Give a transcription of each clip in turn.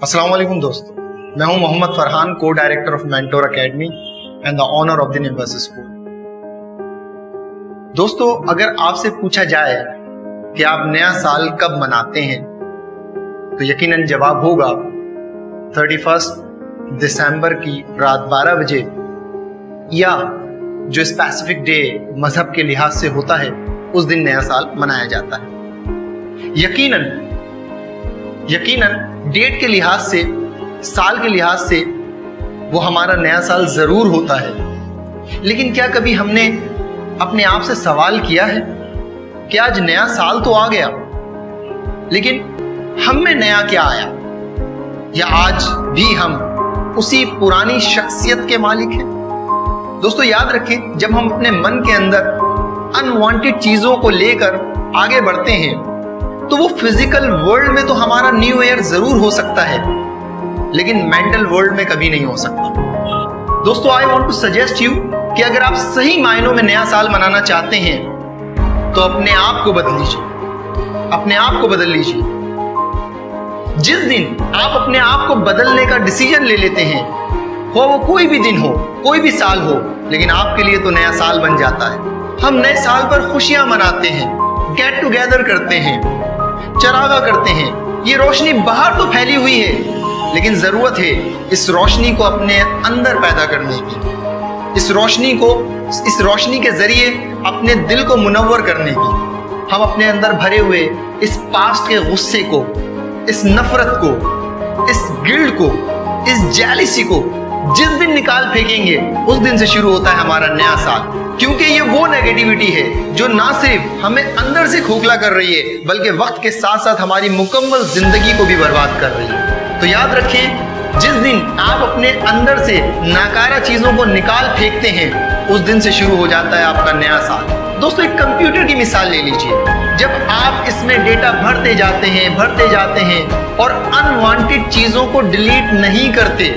अस्सलाम वालेकुम दोस्तों, मैं हूं मोहम्मद फरहान, को director of Mentor Academy and the owner of the Universal School. दोस्तों, अगर आपसे पूछा जाए कि आप नया साल कब मनाते हैं तो यकीनन जवाब होगा 31 दिसंबर की रात 12 बजे, या जो स्पेसिफिक डे मजहब के लिहाज से होता है उस दिन नया साल मनाया जाता है। यकीनन डेट के लिहाज से, साल के लिहाज से वो हमारा नया साल जरूर होता है, लेकिन क्या कभी हमने अपने आप से सवाल किया है कि आज नया साल तो आ गया, लेकिन हम में नया क्या आया? या आज भी हम उसी पुरानी शख्सियत के मालिक हैं? दोस्तों याद रखें, जब हम अपने मन के अंदर अनवांटेड चीजों को लेकर आगे बढ़ते हैं तो वो फिजिकल वर्ल्ड में तो हमारा न्यू ईयर जरूर हो सकता है, लेकिन मेंटल वर्ल्ड में कभी नहीं हो सकता। दोस्तों, I want to suggest you कि अगर आप सही मायनों में नया साल मनाना चाहते हैं तो अपने आप को बदल लीजिए, अपने आप को बदल लीजिए। जिस दिन आप अपने आप को बदलने का डिसीजन ले लेते हैं, हो वो कोई भी दिन हो, कोई भी साल हो, लेकिन आपके लिए तो नया साल बन जाता है। हम नए साल पर खुशियां मनाते हैं, गेट टुगेदर करते हैं, चरागा करते हैं। ये रोशनी बाहर तो फैली हुई है, लेकिन जरूरत है इस रोशनी को अपने अंदर पैदा करने की, इस रोशनी के जरिए अपने दिल को मुनव्वर करने की। हम अपने अंदर भरे हुए इस पास्ट के गुस्से को, इस नफरत को, इस गिल्ट को, इस जेलिसी को जिस दिन निकाल फेंकेंगे उस दिन से शुरू होता है हमारा नया साल। क्योंकि ये वो नेगेटिविटी है जो ना सिर्फ हमें अंदर से खोखला कर रही है, बल्कि वक्त के साथ साथ हमारी मुकम्मल जिंदगी को भी बर्बाद कर रही है। तो याद रखें, जिस दिन आप अपने अंदर से नाकारा चीजों को निकाल फेंकते हैं उस दिन से शुरू हो जाता है आपका नया साल। दोस्तों, एक कंप्यूटर की मिसाल ले लीजिए। जब आप इसमें डेटा भरते जाते हैं और अनवांटेड चीजों को डिलीट नहीं करते,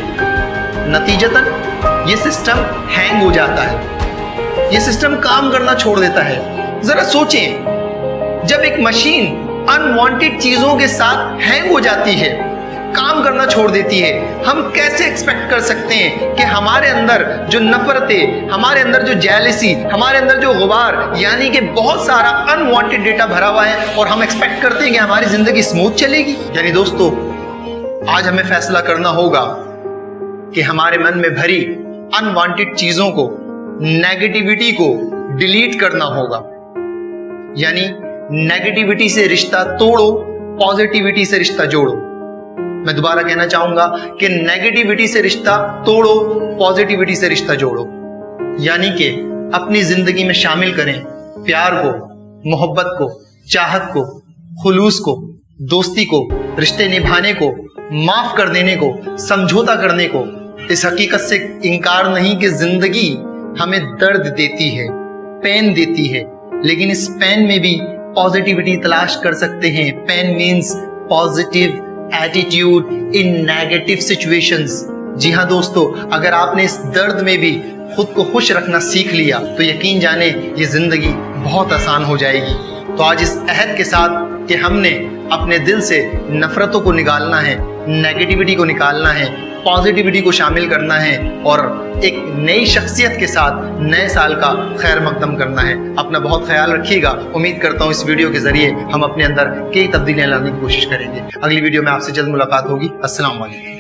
नतीजतन ये सिस्टम हैंग हो जाता है, ये सिस्टम काम करना छोड़ देता है। जरा सोचें, जब एक मशीन अनवांटेड चीजों के साथ हैंग हो जाती है, काम करना छोड़ देती है, हम कैसे एक्सपेक्ट कर सकते हैं कि हमारे अंदर जो नफरतें, हमारे अंदर जो जेलसी, हमारे अंदर जो गुबार, यानी कि बहुत सारा अनवांटेड डेटा भरा हुआ है, और हम एक्सपेक्ट करते हैं कि हमारी जिंदगी स्मूथ चलेगी? यानी दोस्तों, आज हमें फैसला करना होगा कि हमारे मन में भरी अनवांटेड चीजों को, नेगेटिविटी को डिलीट करना होगा। यानी नेगेटिविटी से रिश्ता तोड़ो, पॉजिटिविटी से रिश्ता जोड़ो। मैं दोबारा कहना चाहूंगा कि नेगेटिविटी से रिश्ता तोड़ो, पॉजिटिविटी से रिश्ता जोड़ो। यानी कि अपनी जिंदगी में शामिल करें प्यार को, मोहब्बत को, चाहत को, खुलूस को, दोस्ती को, रिश्ते निभाने को, माफ कर देने को, समझौता करने को। इस हकीकत से इनकार नहीं कि जिंदगी हमें दर्द देती है, पेन देती है, लेकिन इस पेन में भी पॉजिटिविटी तलाश कर सकते हैं। Pen means positive attitude in negative situations. जी हाँ दोस्तों, अगर आपने इस दर्द में भी खुद को खुश रखना सीख लिया तो यकीन जाने ये जिंदगी बहुत आसान हो जाएगी। तो आज इस अहद के साथ कि हमने अपने दिल से नफरतों को निकालना है, नेगेटिविटी को निकालना है, पॉजिटिविटी को शामिल करना है, और एक नई शख्सियत के साथ नए साल का खैर मकदम करना है। अपना बहुत ख्याल रखिएगा। उम्मीद करता हूँ इस वीडियो के जरिए हम अपने अंदर कई तब्दीलियां लाने की कोशिश करेंगे। अगली वीडियो में आपसे जल्द मुलाकात होगी। अस्सलाम वालेकुम।